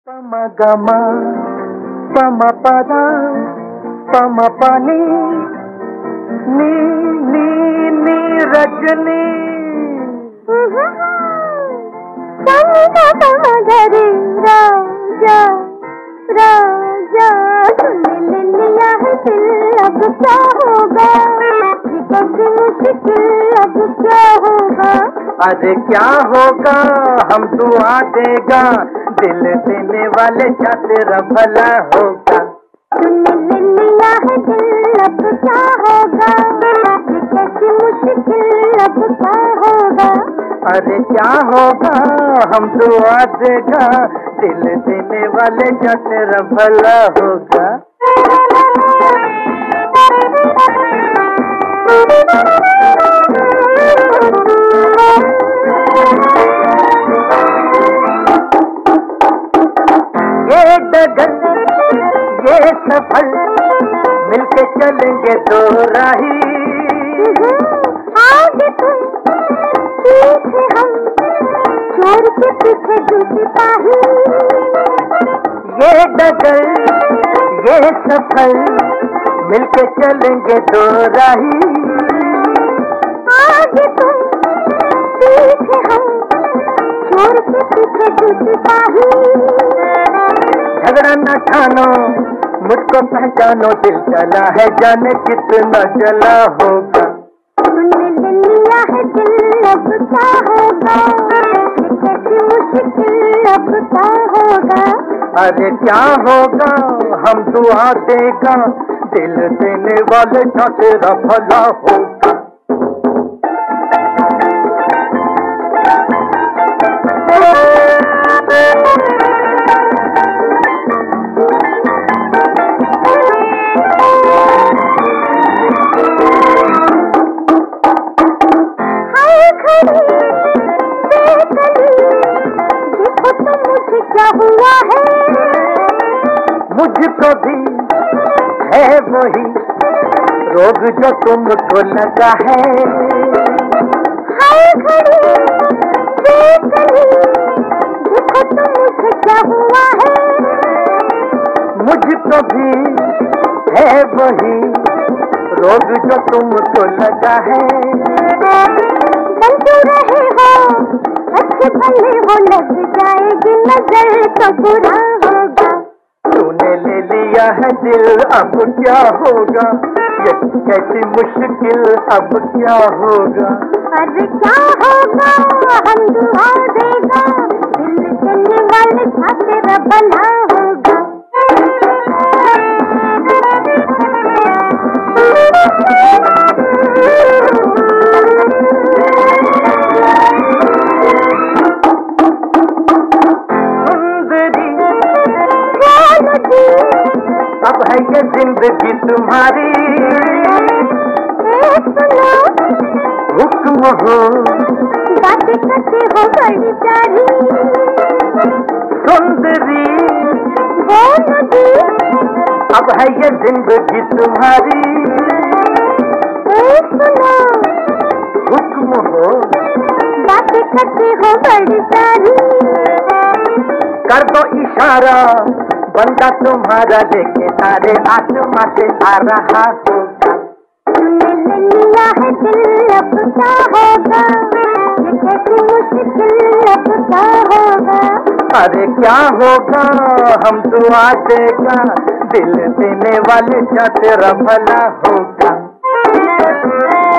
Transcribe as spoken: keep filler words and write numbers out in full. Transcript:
Pamagama, pamapada, pamapani, ni ni ni Rajni. Samga pamadare Raja, Raja. तूने ले लिया है दिल, अब क्या होगा? ये कैसी मुश्किल, अब क्या होगा? अरे क्या होगा, हम दुआ देगा, दिल देने वाले का तेरा भला होगा। तूने ले लिया है दिल, अब क्या होगा? ये कैसी मुश्किल, अब क्या होगा? अरे क्या होगा, हम दुआ देगा, दिल देने वाले का तेरा भला होगा। ये डगर ये सफल मिलके चलेंगे दो राही। आगे तुम पीछे हम, छोड़ के पीछे जो सिपाही। ये डगर ये सफल मिलके चलेंगे दो राही। आगे तुम पीछे हम, छोड़ के पीछे जो सिपाही। झगड़ा न ठानो, मुझको पहचानो, दिल चला है जाने कितना जला होगा। तूने ले लिया है दिल, अब क्या होगा? ये कैसी मुश्किल, अब क्या होगा? अरे क्या होगा, हम दुआ देगा, दिल देने वाले का तेरा भला होगा। क्या हुआ है? मुझको भी है वही रोग जो तुमको लगा है। हाय घड़ी बेचैनी, देखो तो मुझे क्या हुआ है? मुझको भी है वही रोग जो तुमको लगा है। बनते रहे हो, अच्छे भले हो, लग जाएगी नजर तो बुरा होगा। तूने ले लिया है दिल, अब क्या होगा? ये कैसी मुश्किल, अब क्या होगा? अरे क्या होगा, हम दुआ देगा, दिल देने वाले का तेरा भला होगा। अब है ये जिंदगी तुम्हारी, सुनो हुक्म हो, बातें करते हो बड़ी प्यारी। सुंदरी वो नदी, अब है ये जिंदगी तुम्हारी, सुनो हुक्म हो, बातें करते हो बड़ी प्यारी। कर दो इशारा, बंदा तुम्हारा लेके सारे आसमां से आ रहा होगा। तूने ले लिया है दिल, अब क्या होगा? ये कैसी मुश्किल, अब क्या होगा? अरे क्या होगा, हम दुआ देगा, दिल देने वाले का तेरा भला होगा।